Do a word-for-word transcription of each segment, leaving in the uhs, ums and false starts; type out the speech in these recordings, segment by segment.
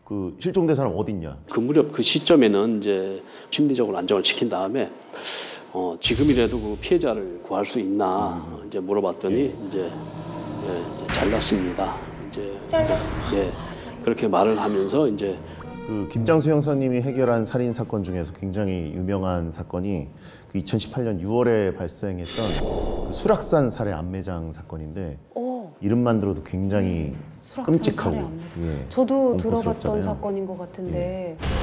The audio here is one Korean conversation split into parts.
그 실종된 사람 어딨냐? 그 무렵 그 시점에는 이제 심리적으로 안정을 시킨 다음에 어, 지금이라도 그 피해자를 구할 수 있나 음. 이제 물어봤더니 예. 이제, 예, 이제 잘났습니다. 이제 잘라? 예 그렇게 말을 하면서 이제 그 김장수 형사님이 해결한 살인 사건 중에서 굉장히 유명한 사건이 그 이천십팔 년 유월에 발생했던 그 수락산 살해 암매장 사건인데 오. 이름만 들어도 굉장히 끔찍하고 예, 저도 들어봤던 사건인 것 같은데 예.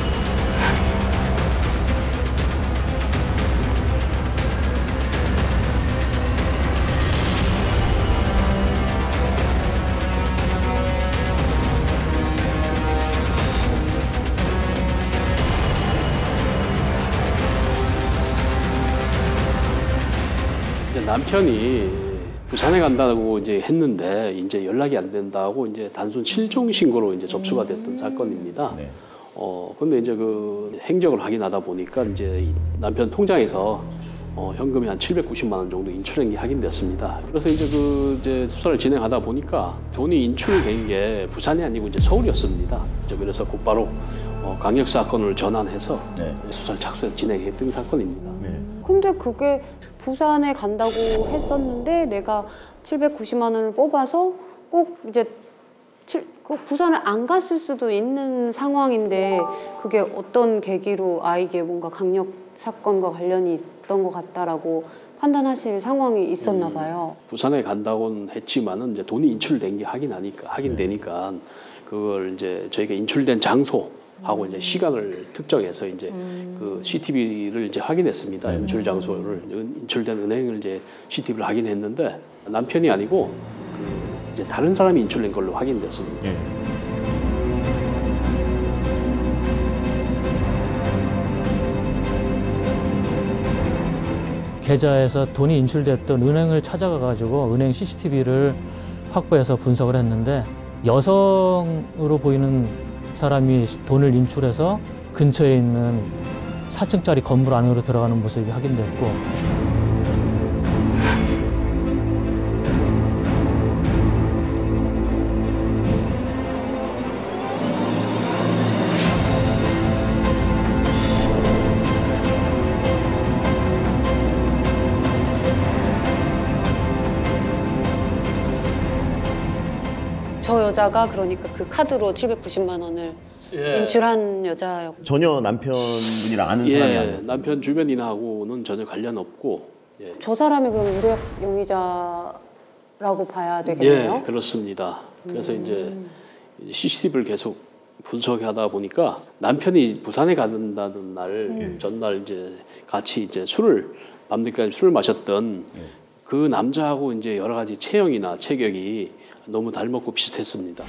남편이 부산에 간다고 이제 했는데 이제 연락이 안 된다고 이제 단순 실종 신고로 이제 접수가 됐던 음. 사건입니다. 네. 어 근데 이제 그 행적을 확인하다 보니까 이제 남편 통장에서 어, 현금이 한 칠백구십만 원 정도 인출액이 확인됐습니다. 그래서 이제 그 이제 수사를 진행하다 보니까 돈이 인출된 게 부산이 아니고 이제 서울이었습니다. 이제 그래서 곧바로 어, 강력 사건을 전환해서 네. 수사를 착수해서 진행했던 사건입니다. 네. 근데 그게 부산에 간다고 했었는데 내가 칠백구십만 원을 뽑아서 꼭 이제 칠, 그 부산을 안 갔을 수도 있는 상황인데 그게 어떤 계기로 아 이게 뭔가 강력 사건과 관련이 있던 것 같다라고 판단하실 상황이 있었나 봐요. 음, 부산에 간다고는 했지만은 이제 돈이 인출된 게 확인하니까 확인되니까 그걸 이제 저희가 인출된 장소 하고 이제 시간을 특정해서 이제 음. 그 씨티비를 이제 확인했습니다. 음. 인출 장소를 인출된 은행을 이제 씨티비를 확인했는데 남편이 아니고 그 이제 다른 사람이 인출된 걸로 확인됐습니다. 예. 계좌에서 돈이 인출됐던 은행을 찾아가 가지고 은행 씨씨티비를 확보해서 분석을 했는데 여성으로 보이는 사람이 돈을 인출해서 근처에 있는 사 층짜리 건물 안으로 들어가는 모습이 확인됐고 저 여자가 그러니까 그 카드로 칠백구십만 원을 예. 인출한 여자였고 전혀 남편분이랑 아는 예, 사람이 아니에요. 남편 주변인하고는 전혀 관련 없고 예. 저 사람이 그럼 유력 용의자라고 봐야 되겠네요? 예, 그렇습니다. 그래서 음. 이제 씨씨티비를 계속 분석하다 보니까 남편이 부산에 간다는 날 음. 전날 이제 같이 이제 술을 밤늦게까지 술을 마셨던 예. 그 남자하고 이제 여러 가지 체형이나 체격이 너무 닮았고 비슷했습니다.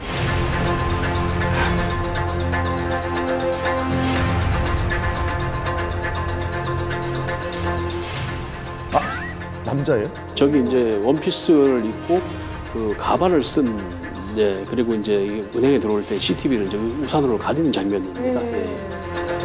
아, 남자예요? 저기 이제 원피스를 입고 그 가발을 쓴, 네, 그리고 이제 은행에 들어올 때 씨티비를 이제 우산으로 가리는 장면입니다. 음. 네.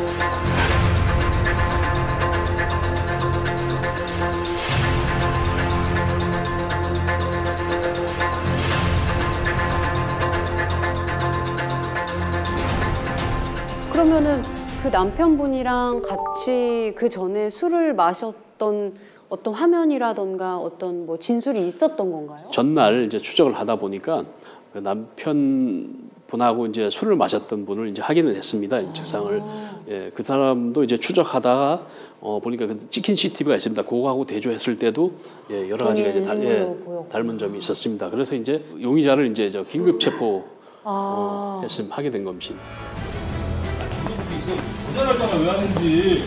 그러면은 그 남편분이랑 같이 그 전에 술을 마셨던 어떤 화면이라던가 어떤 뭐 진술이 있었던 건가요? 전날 이제 추적을 하다 보니까 그 남편분하고 이제 술을 마셨던 분을 이제 확인을 했습니다. 이 책상을. 아. 예, 그 사람도 이제 추적하다가 어, 보니까 그 찍힌 씨티비가 있습니다. 그거하고 대조했을 때도 예, 여러 가지가 이제 달, 예, 닮은 점이 있었습니다. 그래서 이제 용의자를 이제 저 긴급 체포 아. 어, 했음 하게 된 겁니다. 조사를 갖다가 왜 하는지.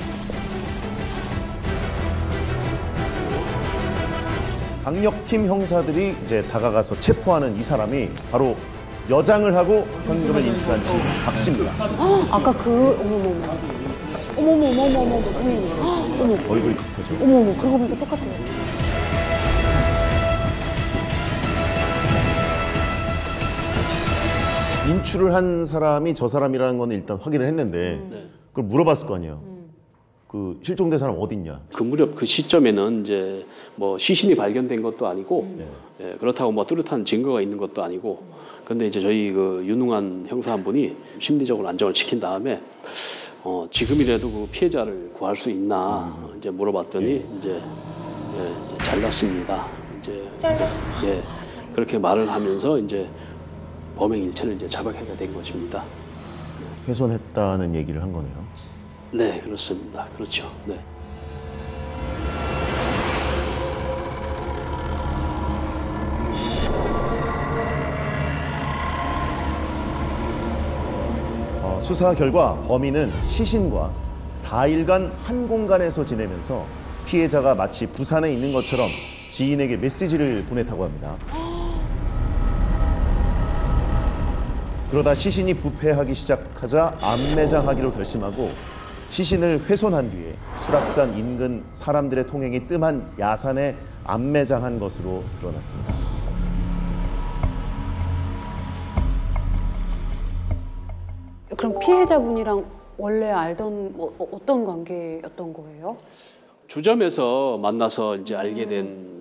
강력팀 형사들이 이제 다가가서 체포하는 이 사람이 바로 여장을 하고 현금을 인출한 친구 박 씨입니다. 아까 그 어머머머 어머머머머머머 어머 얼굴이 비슷하죠? 어머머 그러고 보니까 똑같아요. 인출을 한 사람이 저 사람이라는 건 일단 확인을 했는데 음. 그걸 물어봤을 거 아니에요. 음. 그 실종된 사람 어딨냐? 그 무렵 그 시점에는 이제 뭐 시신이 발견된 것도 아니고 네. 예, 그렇다고 뭐 뚜렷한 증거가 있는 것도 아니고 근데 이제 저희 그 유능한 형사 한 분이 심리적으로 안정을 시킨 다음에 어, 지금이라도 그 피해자를 구할 수 있나 음. 이제 물어봤더니 예. 이제, 예, 이제 잘났습니다. 이제 예, 그렇게 말을 하면서 이제 범행 일체를 이제 자백하게 된 것입니다. 훼손했다는 얘기를 한 거네요. 네, 그렇습니다. 그렇죠. 네. 어, 수사 결과 범인은 시신과 사 일간 한 공간에서 지내면서 피해자가 마치 부산에 있는 것처럼 지인에게 메시지를 보냈다고 합니다. 그러다 시신이 부패하기 시작하자 암매장하기로 결심하고 시신을 훼손한 뒤에 수락산 인근 사람들의 통행이 뜸한 야산에 암매장한 것으로 드러났습니다. 그럼 피해자분이랑 원래 알던 뭐, 어떤 관계였던 거예요? 주점에서 만나서 이제 알게 된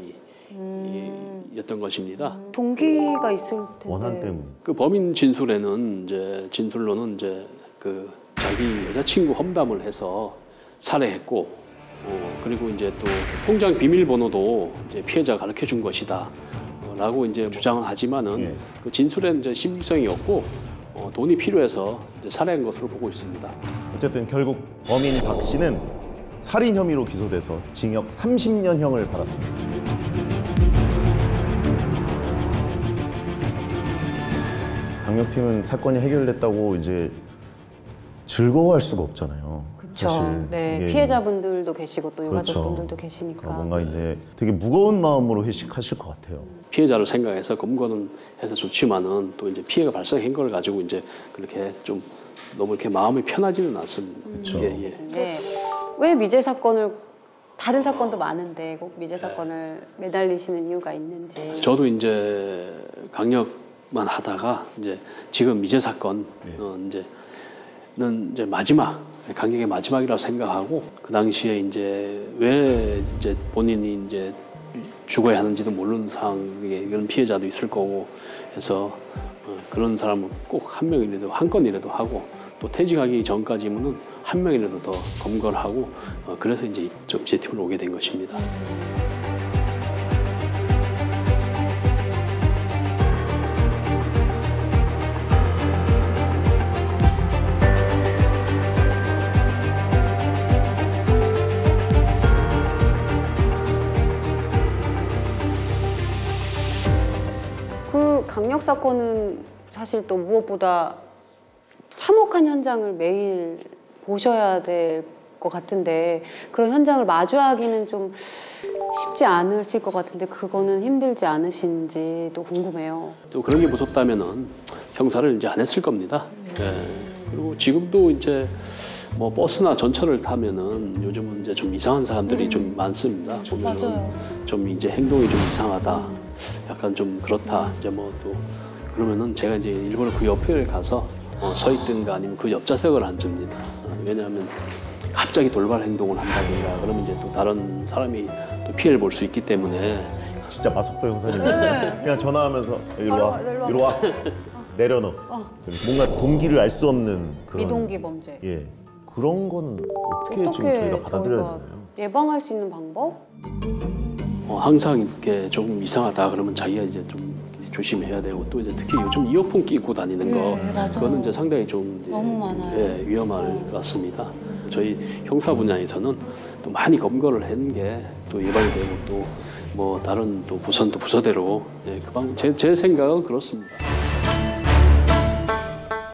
사이였던 것입니다. 동기가 있을 텐데. 원한 때문. 그 범인 진술에는 이제 진술로는 이제 그 자기 여자친구 험담을 해서 살해했고, 어, 그리고 이제 또 통장 비밀번호도 이제 피해자가 가르쳐 준 것이다. 어, 라고 이제 주장을 하지만은 예. 그 진술에는 이제 신빙성이 없고, 어, 돈이 필요해서 이제 살해한 것으로 보고 있습니다. 어쨌든 결국 범인 박 씨는 살인 혐의로 기소돼서 징역 삼십 년형을 받았습니다. 강력팀은 사건이 해결됐다고 이제 즐거워할 수가 없잖아요. 그렇죠. 네, 피해자분들도 계시고 또 유가족분들도 그렇죠. 계시니까. 그러니까 뭔가 이제 되게 무거운 마음으로 회식하실 것 같아요. 피해자를 생각해서 검거는 해서 좋지만은 또 이제 피해가 발생한 걸 가지고 이제 그렇게 좀 너무 이렇게 마음이 편하지는 않습니다. 그렇죠. 예, 예. 네. 왜 미제 사건을 다른 사건도 많은데 꼭 미제 사건을 매달리시는 이유가 있는지. 저도 이제 강력만 하다가 이제 지금 미제 사건은 네. 이제는 이제 마지막 강력의 마지막이라고 생각하고 그 당시에 이제 왜 이제 본인이 이제 죽어야 하는지도 모르는 상황에 이런 피해자도 있을 거고 해서 그런 사람을 꼭 한 명이라도 한 건이라도 하고 또 퇴직하기 전까지는 한 명이라도 더 검거를 하고 그래서 이제 좀 제 팀으로 오게 된 것입니다. 그 강력 사건은 사실 또 무엇보다 참혹한 현장을 매일 보셔야 될 것 같은데 그런 현장을 마주하기는 좀 쉽지 않으실 것 같은데 그거는 힘들지 않으신지도 궁금해요. 또 그런 게 무섭다면은 형사를 이제 안 했을 겁니다. 네. 그리고 지금도 이제 뭐 버스나 전철을 타면은 요즘은 이제 좀 이상한 사람들이 음. 좀 많습니다. 보면은 맞아요. 좀 이제 행동이 좀 이상하다, 약간 좀 그렇다. 이제 뭐 또 그러면은 제가 이제 일부러 그 옆에 가서 어, 서 있든가 아니면 그 옆좌석을 앉습니다. 어, 왜냐하면 갑자기 돌발 행동을 한다든가 그러면 이제 또 다른 사람이 또 피해를 볼 수 있기 때문에. 진짜 마석도 형사님 그냥 전화하면서 이리 와, 이리 와, 내려놓. 뭔가 동기를 알 수 없는 그런 미동기 범죄. 예, 그런 거는 어떻게, 어떻게 지금 저희가 받아들여야 되나요? 예방할 수 있는 방법? 어, 항상 이렇게 조금 이상하다 그러면 자기가 이제 좀 조심해야 되고 또 이제 특히 요즘 이어폰 끼고 다니는 거 네, 맞아요. 그거는 이제 상당히 좀 이제 너무 많아요. 예, 위험할 것 같습니다. 저희 형사 분야에서는 또 많이 검거를 하는 게 또 예방이 되고 또 뭐 다른 또 부서는 또 부서대로 예, 그 방, 제, 제 생각은 그렇습니다.